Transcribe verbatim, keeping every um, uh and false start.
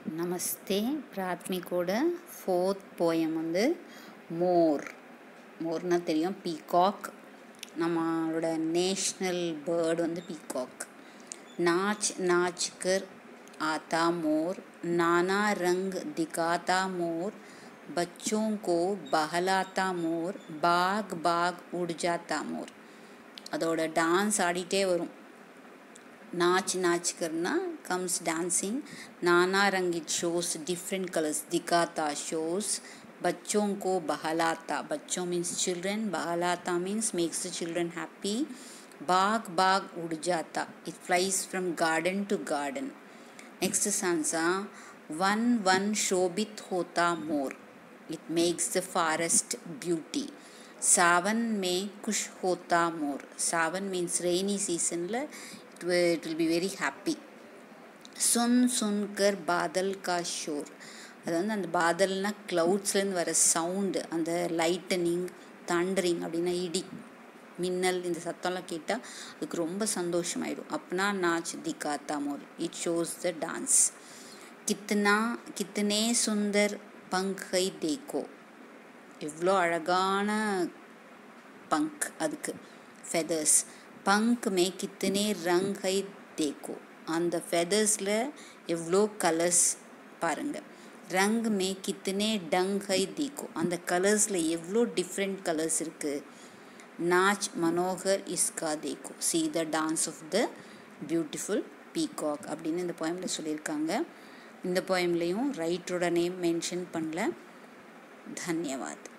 நமஸ்தே. பிராத்மிகோட fourth poem வந்து மோர். மோர்னால் தெரியும், peacock. நம்மளோட நேஷ்னல் பேர்டு வந்து பீகாக். நாச் நாச் கர் ஆத்தா மோர், நானா ரங் திகாத்தா மோர், बच्चों को बहलाता मोर, बाग बाग उड़ जाता मोर. அதோட டான்ஸ் ஆடிட்டே வரும். नाच नाच करना comes dancing. नाना रंग it shows different colors. दिखाता shows. बच्चों को बहलाता, बच्चों means children, बहलाता means makes the children happy. बाग बाग उड़ जाता, it flies from garden to garden. Next stanza, वन वन शोभित होता मोर, it makes the forest beauty. सावन में खुश होता मोर, सावन means rainy season ல it will be very happy. सुन सुन कर बादल का शोर, அது வந்து அந்த பாதல்னா க்ளவுட்ஸ்லேருந்து வர சவுண்டு, அந்த லைட்டனிங், தண்டரிங் அப்படின்னா இடி மின்னல், இந்த சத்தம்லாம் கேட்டால் அதுக்கு ரொம்ப சந்தோஷமாயிடும். அப்பனா நாச் திகாத்தா மோர், இட் ஷோஸ் த டான்ஸ். கித்னா கித்தனே சுந்தர் பங்க் ஹை தேக்கோ, எவ்வளோ அழகான பங்க், அதுக்கு ஃபெதர்ஸ். பங்க் மே கித்தனே ரங் ஹை தேக்கோ, அந்த ஃபெதர்ஸில் எவ்வளோ கலர்ஸ் பாருங்கள். ரங் மே கித்தனே டங் ஹை தேக்கோ, அந்த கலர்ஸில் எவ்வளோ டிஃப்ரெண்ட் கலர்ஸ் இருக்குது. நாச் மனோகர் இஸ்கா தேக்கோ, see the dance of the beautiful peacock அப்படின்னு இந்த போயமில் சொல்லியிருக்காங்க. இந்த போயம்லேயும் ரைட்டரோட நேம் மென்ஷன் பண்ணல. தன்யவாத்.